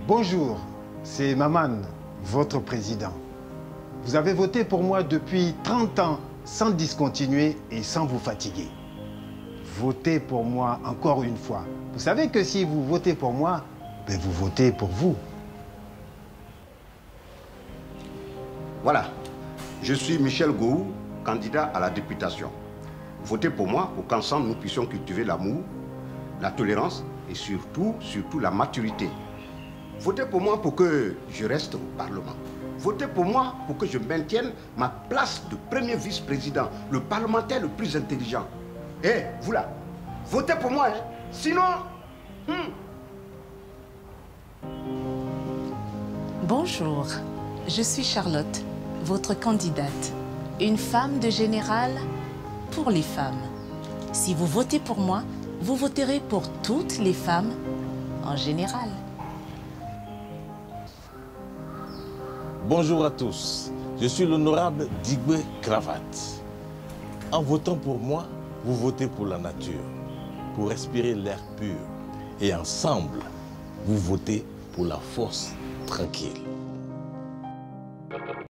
Bonjour, c'est Maman, votre président. Vous avez voté pour moi depuis 30 ans sans discontinuer et sans vous fatiguer. Votez pour moi encore une fois. Vous savez que si vous votez pour moi, ben vous votez pour vous. Voilà, je suis Michel Gou, candidat à la députation. Votez pour moi pour qu'ensemble nous puissions cultiver l'amour, la tolérance et surtout la maturité. Votez pour moi pour que je reste au Parlement. Votez pour moi pour que je maintienne ma place de premier vice-président, le parlementaire le plus intelligent. Eh, vous là, votez pour moi, hein. Sinon... Bonjour, je suis Charlotte, votre candidate. Une femme de général pour les femmes. Si vous votez pour moi, vous voterez pour toutes les femmes en général. Bonjour à tous, je suis l'honorable Digbe Cravate. En votant pour moi, vous votez pour la nature, pour respirer l'air pur. Et ensemble, vous votez pour la force tranquille.